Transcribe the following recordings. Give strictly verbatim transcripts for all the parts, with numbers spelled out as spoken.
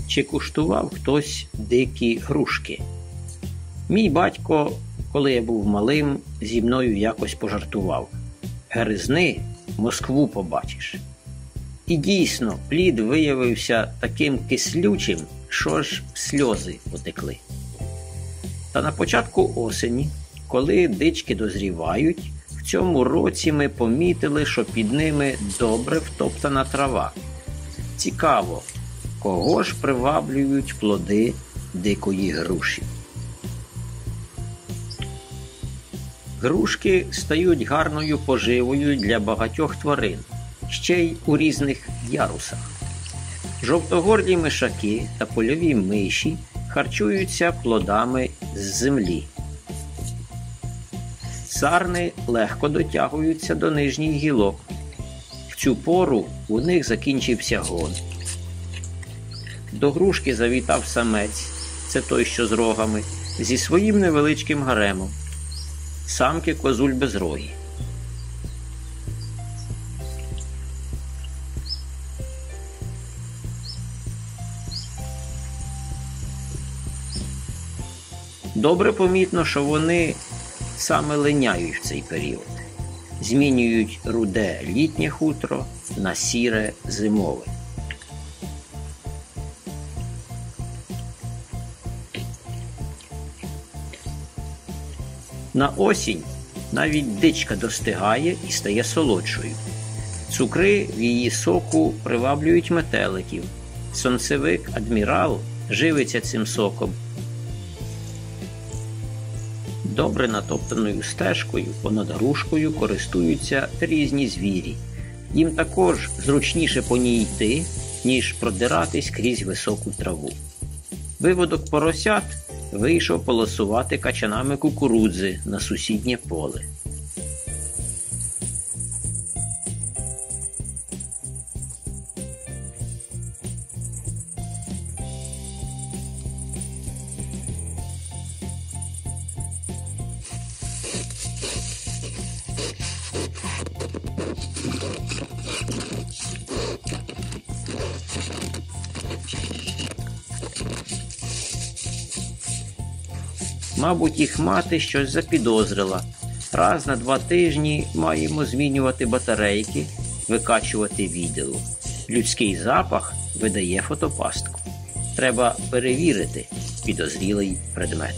Чи куштував хтось дикі грушки? Мій батько, коли я був малим, зі мною якось пожартував: «Гризни, Москву побачиш». І дійсно, плід виявився таким кислючим, що ж сльози потекли. Та на початку осені, коли дички дозрівають, в цьому році ми помітили, що під ними добре втоптана трава. Цікаво, кого ж приваблюють плоди дикої груші? Грушки стають гарною поживою для багатьох тварин, ще й у різних ярусах. Жовтогорлі мишаки та польові миші харчуються плодами з землі. Сарни легко дотягуються до нижніх гілок. В цю пору у них закінчився гон. До грушки завітав самець, це той, що з рогами, зі своїм невеличким гаремом. Самки козуль безрогі. Добре помітно, що вони саме линяють в цей період. Змінюють руде літнє хутро на сіре зимове. На осінь навіть дичка достигає і стає солодшою. Цукри в її соку приваблюють метеликів. Сонцевик адмірал живиться цим соком. Добре натоптаною стежкою понад грушкою користуються різні звірі. Їм також зручніше по ній йти, ніж продиратись крізь високу траву. Виводок поросят вийшов полосувати качанами кукурудзи на сусіднє поле. Мабуть, їх мати щось запідозрила. Раз на два тижні маємо змінювати батарейки, викачувати відділу. Людський запах видає фотопастку. Треба перевірити підозрілий предмет.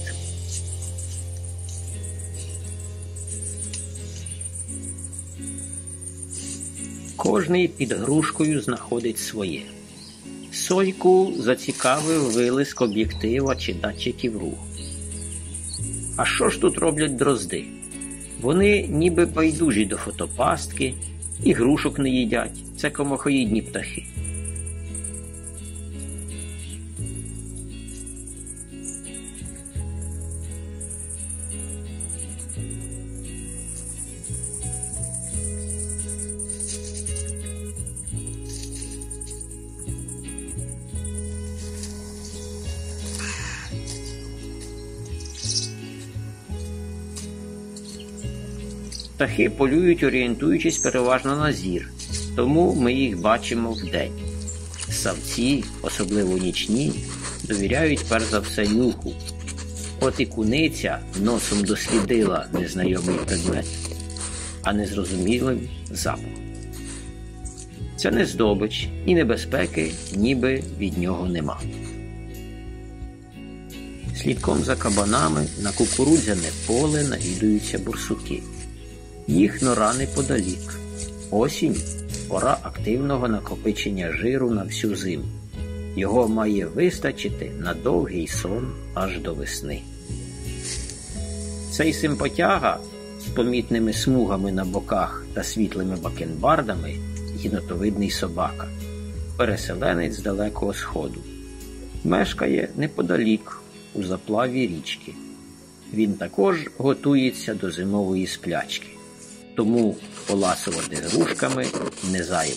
Кожний під грушкою знаходить своє. Сойку зацікавив вилиск об'єктива чи датчиків руху. А що ж тут роблять дрозди? Вони ніби байдужі до фотопастки, і грушок не їдять. Це комахоїдні птахи. Птахи полюють, орієнтуючись переважно на зір, тому ми їх бачимо вдень. Савці, особливо нічні, довіряють перш за все нюху. От і куниця носом дослідила незнайомий предмет, а незрозумілим запахом. Це не здобич, і небезпеки ніби від нього нема. Слідком за кабанами на кукурудзяне поле навідуються бурсуки. Їх нора неподалік. Осінь – пора активного накопичення жиру на всю зиму. Його має вистачити на довгий сон аж до весни. Цей симпатяга з помітними смугами на боках та світлими бакенбардами – єнотовидний собака, переселенець з Далекого Сходу. Мешкає неподалік, у заплаві річки. Він також готується до зимової сплячки. Тому поласувати грушками не зайве.